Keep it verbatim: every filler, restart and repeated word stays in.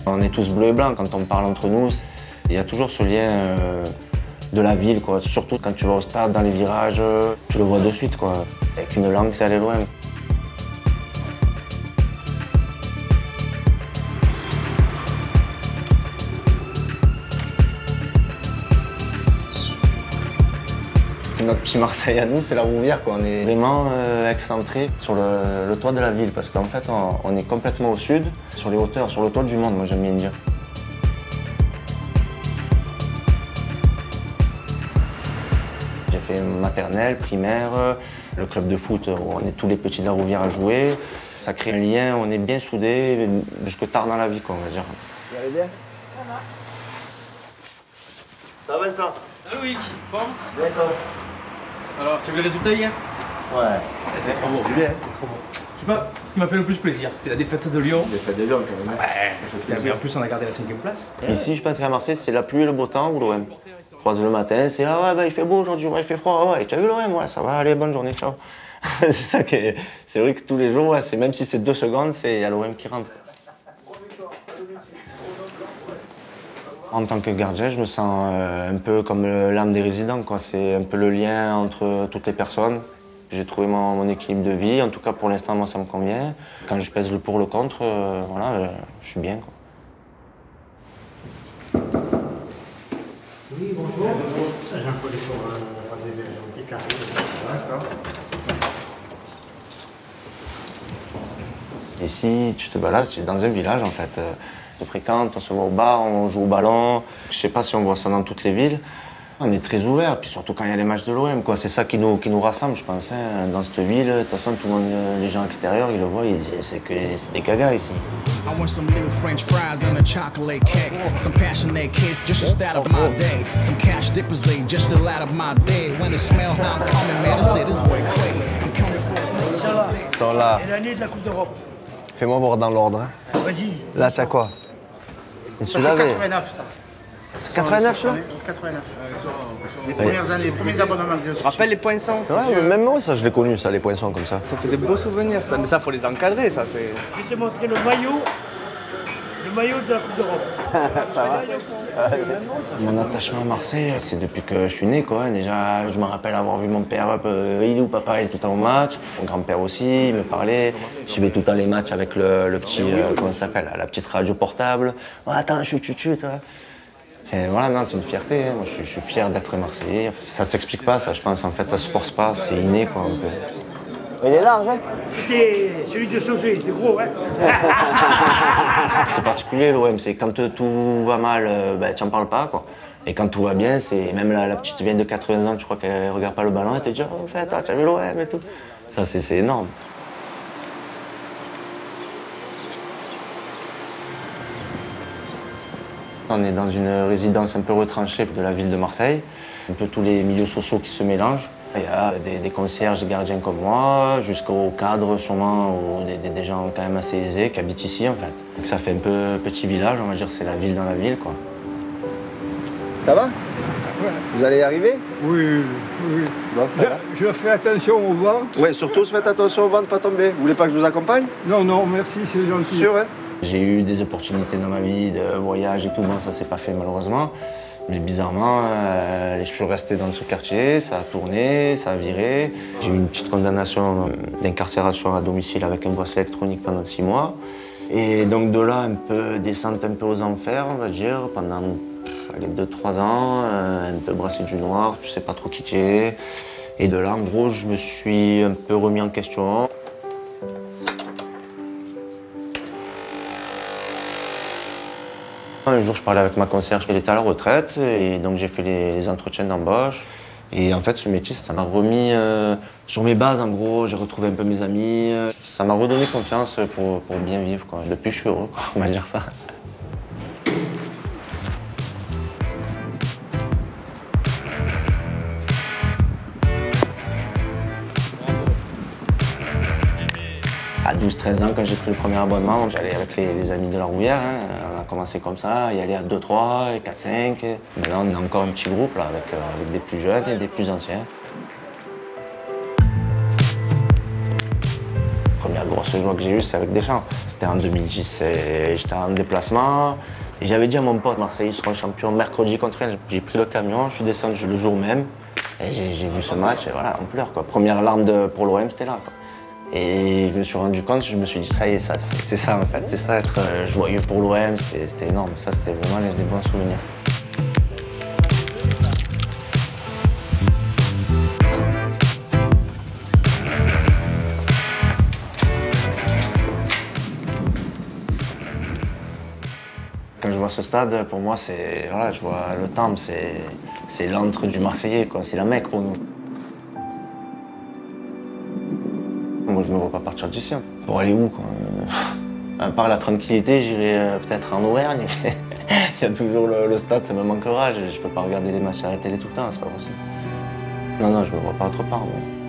On est tous bleus et blancs quand on parle entre nous. Il y a toujours ce lien euh, de la ville, quoi. Surtout quand tu vas au stade, dans les virages, euh, tu le vois de suite, quoi. Avec une langue, c'est aller loin. C'est notre petit Marseille à nous, c'est la Rouvière, quoi. On est vraiment euh, excentré sur le, le toit de la ville parce qu'en fait, on, on est complètement au sud, sur les hauteurs, sur le toit du monde, moi j'aime bien dire. J'ai fait maternelle, primaire, le club de foot où on est tous les petits de la Rouvière à jouer. Ça crée un lien, on est bien soudés jusque tard dans la vie, quoi, on va dire. Vous allez bien? Ça va. Ça va, Vincent? Salut Loïc, forme? Bien, toi? Alors, tu as vu les résultats hier? Ouais. C'est trop beau. C'est bien, c'est trop beau. Je sais pas, ce qui m'a fait le plus plaisir, c'est la défaite de Lyon. La défaite de Lyon, quand même. Ouais. Mais en plus, on a gardé la cinquième place. Ici, je pense qu'à Marseille, c'est la pluie et le beau temps ou l'O M. Je croise le matin, c'est ah ouais, bah, il fait beau aujourd'hui, ouais, il fait froid, ouais, tu as vu l'O M, ouais, ça va, allez, bonne journée, ciao. C'est ça qui est. C'est vrai que tous les jours, ouais, même si c'est deux secondes, il y a l'O M qui rentre. En tant que gardien, je me sens euh, un peu comme l'âme des résidents, quoi. C'est un peu le lien entre toutes les personnes. J'ai trouvé mon, mon équilibre de vie, en tout cas pour l'instant, moi ça me convient. Quand je pèse le pour, le contre, euh, voilà, euh, je suis bien, quoi. Oui, bonjour. Jean-Paul pour un petit carré. D'accord. Ici, tu te balades, tu es dans un village en fait. On fréquente, on se voit au bar, on joue au ballon. Je sais pas si on voit ça dans toutes les villes. On est très ouvert, puis surtout quand il y a les matchs de l'O M, quoi. C'est ça qui nous, qui nous rassemble, je pense. Hein. Dans cette ville, de toute façon, tout le monde, les gens extérieurs, ils le voient, ils disent c'est que c'est des gagas ici. I want some little French fries and a chocolate cake. Some passionate kiss just to start up my day. Some cash deposit just to light up my day. When it smell how I'm coming, man, I say this boy crazy. I'm coming for Ça va. Ils sont là. Et l'année de la Coupe d'Europe. Fais-moi voir dans l'ordre. Hein. Vas-y. Là, t'as quoi? Et C'est celui-là, quatre-vingt-neuf, ça. c'est quatre-vingt-neuf, celui-là? quatre-vingt-neuf. Les premières années, les premiers abonnements que j'ai Tu rappelles les poinçons? Ouais, mais même moi, ça, je l'ai connu, ça, les poinçons comme ça. Ça fait des beaux souvenirs, ça. Mais ça, faut les encadrer, ça, c'est... Je vais te montrer le maillot. Le maillot de la Coupe d'Europe. Ça va? Mon attachement à Marseille, c'est depuis que je suis né, quoi. Déjà, je me rappelle avoir vu mon père, euh, il ou papa, il est tout le temps au match. Mon grand-père aussi, il me parlait. Je suivais tout le temps les matchs avec le, le petit, euh, comment ça s'appelle, la petite radio portable. Oh, attends, chut, chut, chut, toi. Et voilà, non, c'est une fierté. Hein. Moi, je, je suis fier d'être Marseillais. Ça s'explique pas, ça, je pense. En fait, ça se force pas, c'est inné, quoi, un peu. Il est large, hein? C'était celui de Sauzé, il était gros, hein. C'est particulier, l'O M. C'est quand tout va mal, euh, ben, tu n'en parles pas, quoi. Et quand tout va bien, c'est même la, la petite vieille de quatre-vingts ans, tu crois qu'elle regarde pas le ballon, elle te dit oh, en fait, tu as vu l'O M et tout. Ça, c'est énorme. On est dans une résidence un peu retranchée de la ville de Marseille. Un peu tous les milieux sociaux qui se mélangent. Il y a des, des concierges, des gardiens comme moi, jusqu'aux cadres sûrement, ou des, des, des gens quand même assez aisés qui habitent ici en fait. Donc ça fait un peu petit village, on va dire, c'est la ville dans la ville, quoi. Ça va? Ouais. Vous allez y arriver? Oui, oui, oui. Bon, ça va. Je, je fais attention au ventre. Oui, surtout faites attention au ventre, pas tomber. Vous voulez pas que je vous accompagne? Non, non, merci, c'est gentil. Sûr, hein? J'ai eu des opportunités dans ma vie de voyage et tout, bon ça s'est pas fait malheureusement. Mais bizarrement, euh, je suis resté dans ce quartier, ça a tourné, ça a viré. J'ai eu une petite condamnation d'incarcération à domicile avec un bracelet électronique pendant six mois. Et donc de là, un peu descente un peu aux enfers, on va dire, pendant allez, deux trois ans, euh, un peu brassé du noir, tu sais pas trop qui tu es. Et de là, en gros, je me suis un peu remis en question. Un jour, je parlais avec ma concierge, elle était à la retraite, et donc j'ai fait les, les entretiens d'embauche. Et en fait, ce métier, ça m'a remis euh, sur mes bases, en gros. J'ai retrouvé un peu mes amis. Ça m'a redonné confiance pour, pour bien vivre, quoi. Depuis, je suis heureux, quoi, on va dire ça. À douze treize ans, quand j'ai pris le premier abonnement, j'allais avec les, les amis de la Rouvière. Hein. On a commencé comme ça, y aller à deux trois, quatre cinq. Maintenant, on est encore un petit groupe là, avec, euh, avec des plus jeunes et des plus anciens. Première grosse joie que j'ai eue, c'est avec Deschamps. C'était en deux mille dix, et j'étais en déplacement. Et j'avais dit à mon pote, Marseille seront champions mercredi contre Rennes. J'ai pris le camion, je suis descendu le jour même. Et j'ai vu ce match, et voilà, on pleure, quoi. Première larme de, pour l'O M, c'était là, quoi. Et je me suis rendu compte, je me suis dit, ça y est, ça, c'est ça en fait, c'est ça, être euh, joyeux pour l'O M, c'était énorme. Ça, c'était vraiment des bons souvenirs. Quand je vois ce stade, pour moi, c'est, voilà, je vois le Temple, c'est l'antre du Marseillais, quoi. C'est la Mecque pour nous. Moi, je ne me vois pas partir d'ici. Hein. Pour aller où, quoi? À part la tranquillité, j'irai euh, peut-être en Auvergne. Il y a toujours le, le stade, ça me manquera. Je ne peux pas regarder les matchs à la télé tout le temps, c'est pas possible. Non, non, je ne me vois pas autre part. Moi.